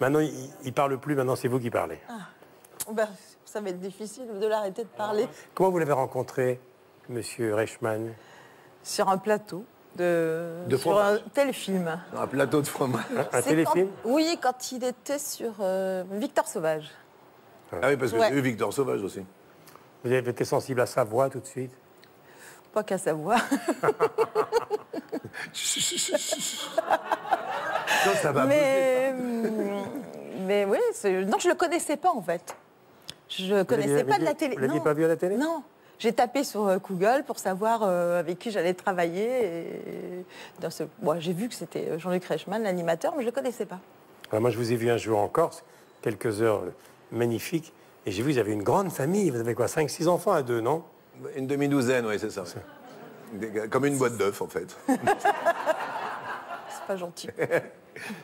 Maintenant, il parle plus, maintenant c'est vous qui parlez. Ben, ça va être difficile de l'arrêter de parler. Comment vous l'avez rencontré, Monsieur Reichmann? Sur un plateau sur fromage. un téléfilm. Un plateau de fromage. Un C'est téléfilm? Oui, quand il était sur Victor Sauvage. Ah oui, parce que Ouais. j'ai eu Victor Sauvage aussi. Vous avez été sensible à sa voix tout de suite? Pas qu'à savoir. Non, ça va mais oui, non, je le connaissais pas en fait. Je connaissais pas de la télé. Vous l'aviez Non. pas vu à la télé? Non. J'ai tapé sur Google pour savoir avec qui j'allais travailler. Et bon, j'ai vu que c'était Jean-Luc Reichmann, l'animateur, mais je le connaissais pas. Alors moi, je vous ai vu un jour en Corse, quelques heures magnifiques, et j'ai vu, vous avez une grande famille. Vous avez quoi, 5-6 enfants à deux, non? Une demi-douzaine, oui, c'est ça. Comme une boîte d'œufs, en fait. C'est pas gentil.